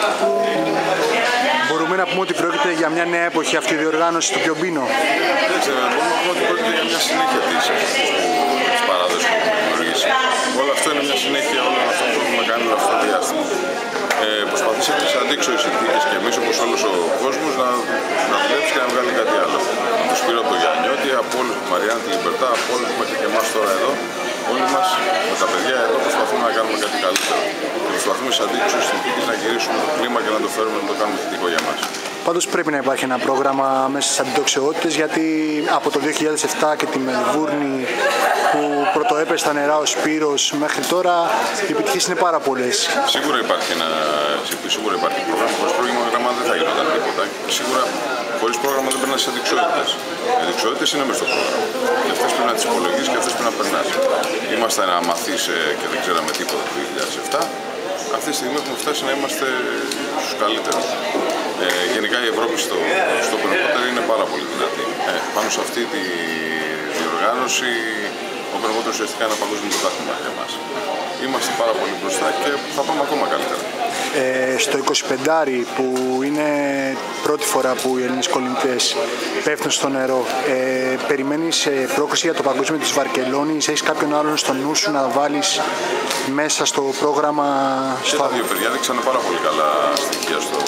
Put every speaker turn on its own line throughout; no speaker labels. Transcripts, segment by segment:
Μπορούμε να πούμε ότι πρόκειται για μια νέα εποχή αυτή η διοργάνωση του Πιομπίνο.
Μπορούμε να πούμε ότι πρόκειται για μια συνέχεια της παράδοσης που έχουμε δημιουργήσει. Όλο αυτό είναι μια συνέχεια όλων αυτών που έχουμε κάνει όλο αυτό το διάστημα. Προσπαθήσαμε σε αντίξωες συνθήκες και εμείς, όπως όλος ο κόσμος, να δουλέψει και να βγάλει κάτι άλλο. Από το Σπύρο, από τον Γιαννιώτη, από όλους, τη Μαριάννα, τη Λιμπερτά, από όλους μέχρι και εμάς τώρα εδώ. Όλοι μας με τα παιδιά εδώ προσπαθούμε να κάνουμε κάτι καλύτερο. Και προσπαθούμε σε αντίξωες συνθήκες να γυρίσουμε το κλίμα και να το φέρουμε να το κάνουμε θετικό για μας.
Πάντως πρέπει να υπάρχει ένα πρόγραμμα μέσα στις αντιντοξιότητες, γιατί από το 2007 και τη Μελβούρνη που πρωτοέπεσε στα νερά ο Σπύρος μέχρι τώρα οι επιτυχίες είναι πάρα πολλές.
Σίγουρα υπάρχει πρόγραμμα. Χωρίς πρόγραμμα δεν θα γινόταν τίποτα. Σίγουρα χωρίς πρόγραμμα δεν περνάς στις αντιντοξιότητες. Οι αντιντοξιότητες είναι μέσα στο πρόγραμμα. Και αυτές πρέπει να τις υπολογίσεις και αυτές πρέπει να περνάς. Είμαστε ένα μαθής και δεν ξέραμε τίποτα το 2007. Αυτή τη στιγμή έχουμε φτάσει να είμαστε στους καλύτερους. Γενικά η Ευρώπη στο Open είναι πάρα πολύ δυνατή. Πάνω σε αυτή τη διοργάνωση, ο Open ουσιαστικά είναι ένα παγκόσμιο πρωτάθλημα για εμάς. Είμαστε πάρα πολύ μπροστά και θα πάμε ακόμα καλύτερα.
Στο 25 που είναι πρώτη φορά που οι Έλληνες κολυμβητές πέφτουν στο νερό, περιμένεις πρόκριση για το παγκόσμιο της Βαρκελόνης, έχεις κάποιον άλλον στο νου σου να βάλεις μέσα στο πρόγραμμα?
Και τα δύο παιδιά δείξανε πάρα πολύ καλά στοιχεία στο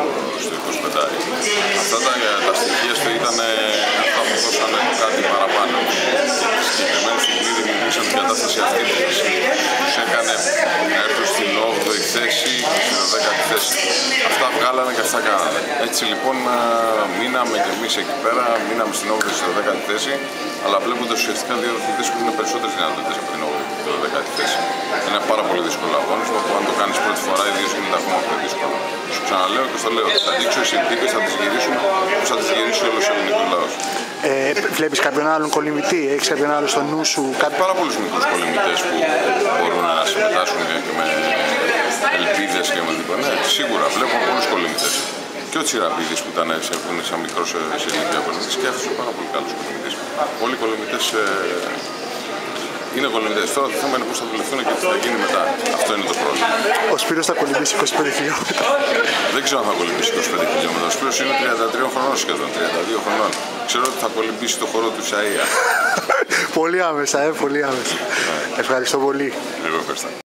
25. Αυτά τα στοιχεία του ήταν αυτά που δώσανε κάτι παραπάνω. Και στη συγκεκριμένη στιγμή δημιουργήσαν την κατάσταση αυτή που τους έκανε να έρθουν στην 8η θέση και στην 10η θέση. Αυτά βγάλανε και αυτά κάνανε. Έτσι λοιπόν μείναμε κι εμείς εκεί πέρα, μείναμε στην 8η και στην 10η θέση, αλλά βλέποντας ουσιαστικά δύο αθλητές που είναι περισσότερες δυνατότητες από την 8η και την 10η θέση. Είναι πάρα πολύ δύσκολο αγώνισμα που αν το κάνεις πρώτη φορά, ιδίως γίνεται ακόμα πιο δύσκολο. Σου ξαναλέω και στο λέω, θα δείξω οι συνθήκες, θα τις γυρίσουμε όπως θα τις γυρίσει όλος ο ελληνικός λαός.
Βλέπεις κάποιον άλλον κολυμβητή, έχεις κάποιον άλλο στο νου σου?
Πάρα πολλούς μικρούς κολυμβητές που μπορούν να συμμετάσχουν και με ελπίδες και με τίποτα. Ναι, σίγουρα βλέπω πολλούς κολυμβητές. Και ο Τσιραπίδης που είναι σαν μικρός σε ηλικία κολυμβητής και αυτός είναι πάρα πολύ καλός κολυμβητής. Όλοι οι κολυμβητές είναι κολυμβητές. Τώρα το θέμα είναι πώς θα δουλευτούν και τι θα γίνει μετά. Αυτό είναι το πρόβλημα.
Ο Σπύρος θα κολυμβήσει 25 χιλιόμετρα.
Δεν ξέρω αν θα κολυμβήσει 25 χιλιόμετρα. Ο Σπύρος είναι 33 χρονών σχεδόν, 32 χρονών. Ξέρω ότι θα κολυμβήσει το χώρο του Ισαΐα.
Πολύ άμεσα, πολύ άμεσα. Ευχαριστώ πολύ.
Εγώ ευχαριστώ.